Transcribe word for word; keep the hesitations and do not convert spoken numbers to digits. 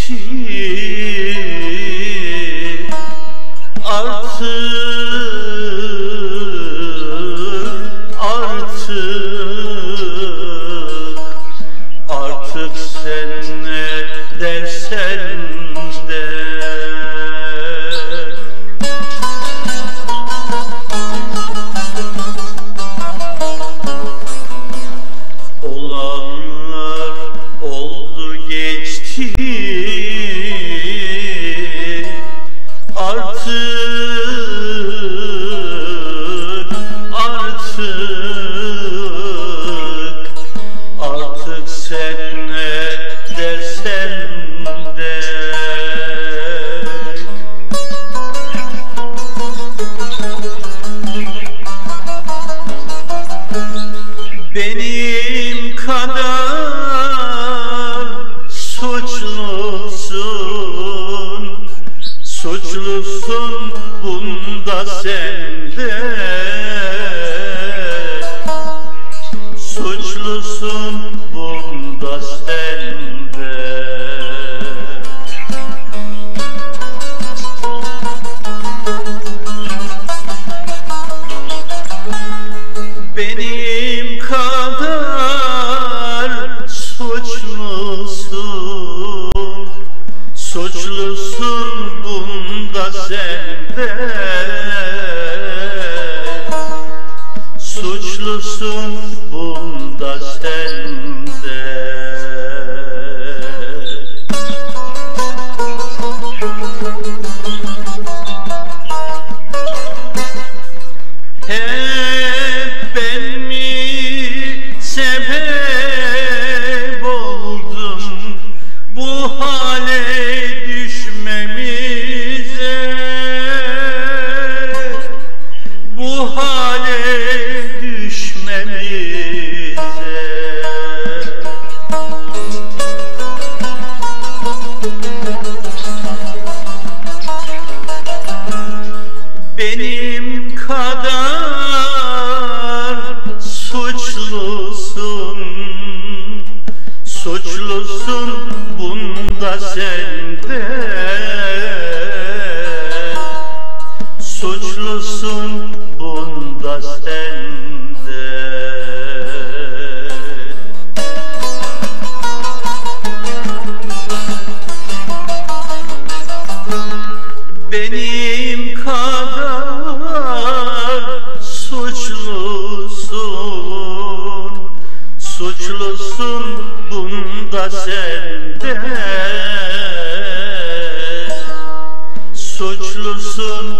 geçti, artık artık artık sen ne dersen de olanlar oldu geçti, artık artık artık sen ne dersen de benim kadar suçlusun, suçlusun bunda sen de, suçlusun bunda sen de. Benim kadar suçlusun, suçlusun bunda sen de, suçlusun bunda sen de. Hep ben mi sebep oldum bu hale düşmemize, bu hale düşmemize. Benim kadar suçlusun, suçlusun bunda sen de, suçlusun bunda sen de. Benim kadar suçlusun, suçlusun bunda sen de, suçlusun